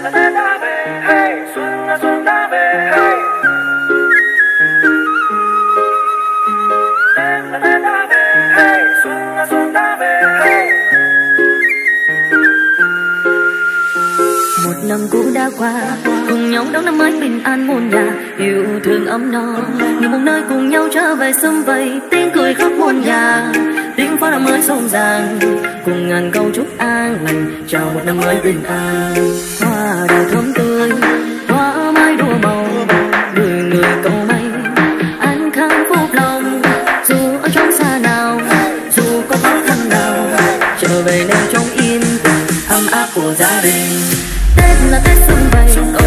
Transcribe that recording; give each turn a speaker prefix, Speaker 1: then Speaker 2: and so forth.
Speaker 1: là Tết đã về, hey, xuân đã về, hey. Tết là Tết đã về, hey, xuân đã về, hey.
Speaker 2: Một năm cũ đã qua, cùng nhau đón năm mới bình an muôn nhà, yêu thương ấm no, như một nơi cùng nhau trở về sum vầy, tiếng cười khắp muôn nhà, tiếng pháo năm mới rộn ràng, cùng ngàn câu chúc an lành, chào một năm mới bình an. Hoa đào thơm tươi, hoa mai đua màu, người người cầu may, an khang phúc lòng, dù ở trong xa nào, dù có khó khăn nào, trở về nơi trong yên bình, ấm áp của gia đình. Tết là Tết sum vầy.